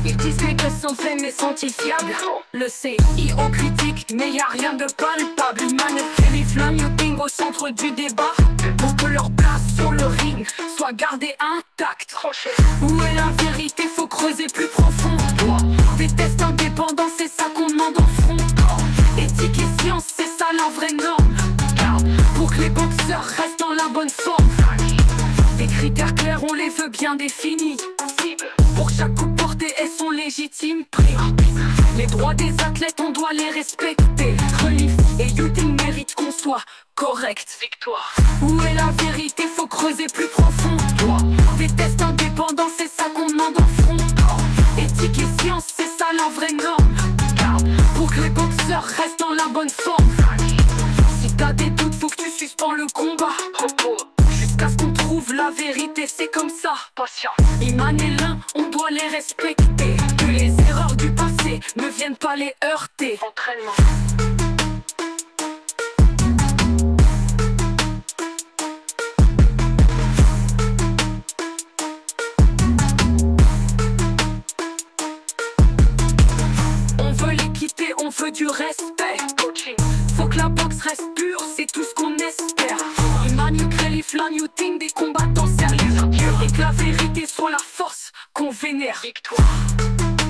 Ils disent que les gosses sont faits mais sont-ils fiables? Le CIO critique mais y a rien de palpable. Human et les flammes yachting au centre du débat pour que leur place sur le ring soit gardée intacte. Où est la vérité? Faut creuser plus profond. Des tests indépendants, c'est ça qu'on demande en front. Éthique et science, c'est ça la vraie norme. Pour que les boxeurs restent dans la bonne forme. Des critères clairs, on les veut bien définis. Pour chaque coup porté et son légitime prix. Les droits des athlètes, on doit les respecter. Relief et yachting méritent qu'on soit correct. Victoire. Où est la vérité? Faut creuser plus profond. Des tests indépendants, c'est ça qu'on demande en front. Éthique et science, c'est ça la vraie norme. Pour que les boxeurs restent dans la bonne forme. Si t'as des doutes, faut que tu suspends le combat. Jusqu'à ce qu'on trouve la vérité, c'est comme ça. Patient. Iman et l'un, on doit les respecter. Que les erreurs du passé ne viennent pas les heurter. Entraînement. On veut l'équité, on veut du respect. Faut que la boxe reste pure, c'est tout ce qu'on espère. Iman crée les flammes yachting des combattants sérieux. Et que la vérité soit la force qu'on vénère. Victoire.